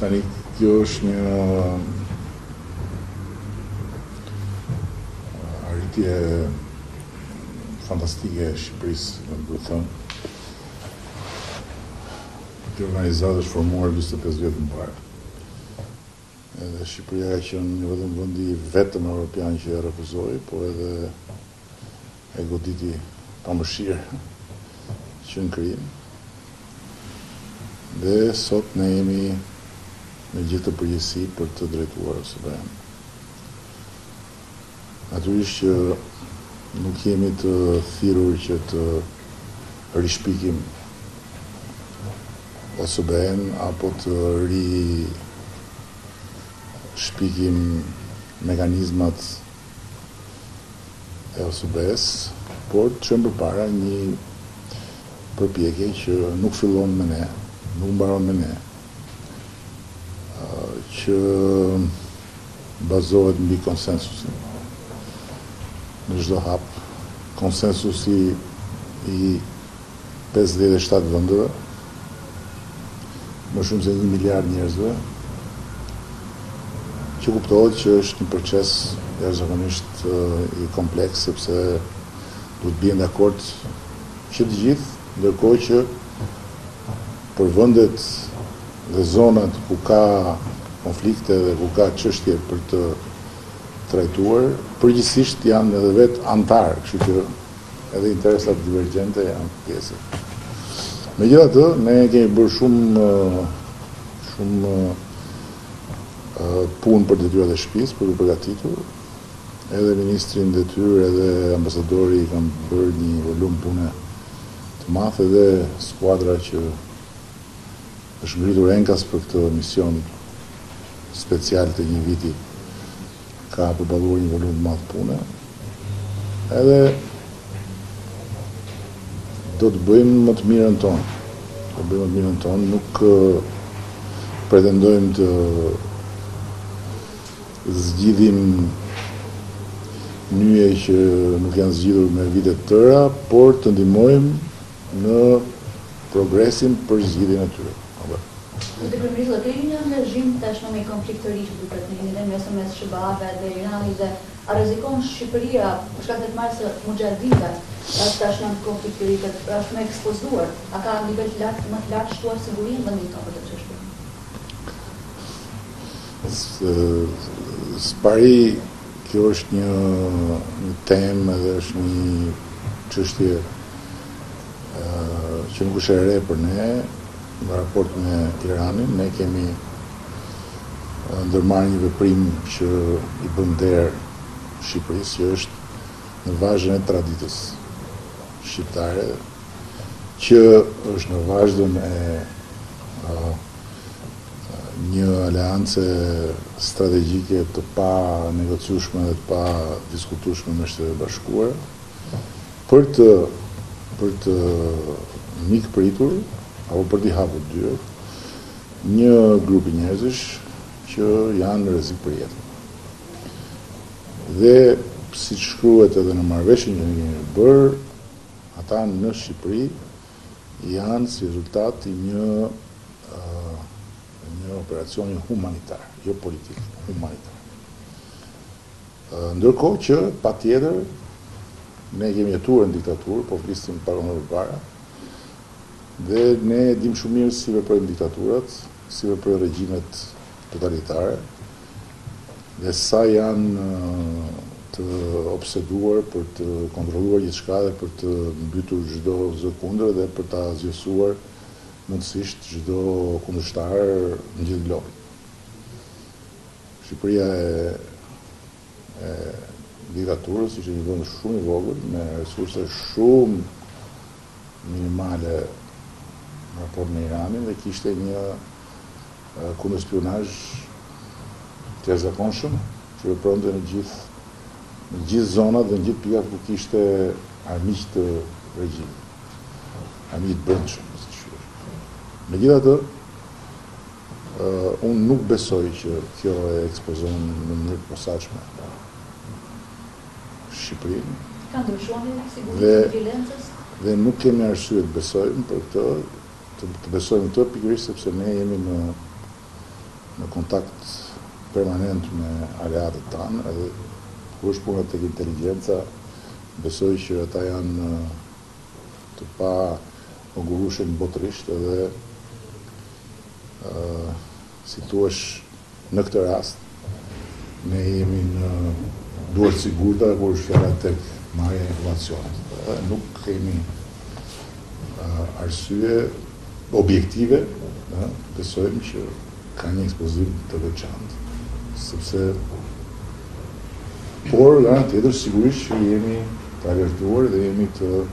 Tani, kjo është një arritje fantastike e Shqipërisë, në duhet thënë. Kjo organizatë është formuar 25 vjetë më parë. Edhe Shqipëria ka qenë një vetëm vendi vetëm europian që e refuzoi, por edhe e goditi pa mëshirë që në krijim. Dhe sot ne jemi me gjithë të përgjegjësi për të drejtuar OSBE-n. Natyrisht që nuk jemi të thirrur që të rishpikim OSBE-n apo të shpikim mekanizmat e OSBE-s, por të çojmë përpara një përpjekje që nuk fillon me ne, nuk mbaron me ne, që bazohet mbi konsensusin. Në çdo hap, konsensusi i 57 vendeve, më shumë se 1 miliard njerëzve, që kuptohet që është një proces jashtëzakonisht i kompleks, sepse duhet bien dakord që të gjithë, ndërkohë që për vendet dhe zonat ku ka konflikte dhe ku ka çështje për të trajtuar, përgjithsisht janë edhe vetë antarë, kështu që edhe interesat divergjente janë pjesë. Megjithatë, ne kemi bërë shumë punë për detyrat e shtëpisë, për të përgatitur. Edhe ministri në detyrë, edhe ambasadori kanë bërë një volum pune të madh, edhe skuadra që është ngritur enkas për këtë mision special të një viti ka përballuar një volum të madh pune. Edhe do të bëjmë më të mirën tonë. Nuk pretendojmë të zgjidhim nyje që nuk janë zgjidhur me vite të tëra, por të ndihmojmë në progresin për zgjidhjen e tyre. Të përmirë, të një režim tashmë me konflikt të ri që duket në lidhje mes SBA-ve dhe Iranit, dhe a rrezikon Shqipëria për shkak të të marrë se mujahidinët është tashmë në konflikt të ri, është më ekspozuar, a ka nivel më të lartë shtuar sigurinë në vendin tonë për të çështje? Spari, kjo është një temë dhe është një çështje që nuk është e re për ne. Në raport me Iranin, ne kemi ndërmarrë një veprim që i bën der Shqipërisë, që është në vazhdën e traditës shqiptare, që është në vazhdën e një aleance strategjike të pa negociueshme dhe të pa diskutueshme me Shtetet e Bashkuara, për të mikpritur apo për t'i hapur dyert një grupi njerëzish që janë në rrezik për jetën. Dhe siç shkruhet edhe në marrëveshjen që ne kemi bërë, ata në Shqipëri janë si rezultat i një operacioni humanitar, jo politik, humanitar. Ndërkohë që patjetër ne kemi jetuar në diktaturë, po flissim pak më përpara, dhe ne dim shumë mirë si veprojnë diktaturat, si veprojnë regjimet totalitare, dhe sa janë të obseduar për të kontrolluar gjithçka dhe për të mbytur çdo zë kundër dhe për ta zgjesuar mundësisht çdo kundërshtar në gjithë globin. Shqipëria e diktaturës ishte një vend shumë i vogël, me resurse shumë minimale në raport me Iranin, dhe kishte një kundërspionazh të jashtëzakonshëm që vepronte në gjithë zonat dhe në gjithë pikat ku kishte armiq të regjimit, armiq të brendshëm. Megjithatë, unë nuk besoj që kjo e ekspozon në mënyrë të posaçme Shqipërinë. Ka ndryshuar sigurisë e violencës? Dhe nuk kemi arsye të besojmë për këtë, të besojmë këtë pikërisht sepse ne jemi kontakt permanent me aleatët tanë, edhe ku është puna tek inteligjenca, besoj që ata janë të pa augurueshëm botërisht edhe si thuash në këtë rast ne jemi në duart sigurta kur është fjala tek marrja e informacionit. Nuk kemi arsye objektive, besojmë që ka një ekspozim të veçantë, sepse por nga ana tjetër sigurisht që jemi të alertuar dhe jemi të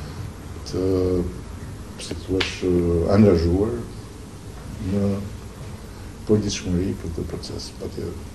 si thuash angazhuar në përditshmëri për këtë proces, patjetër.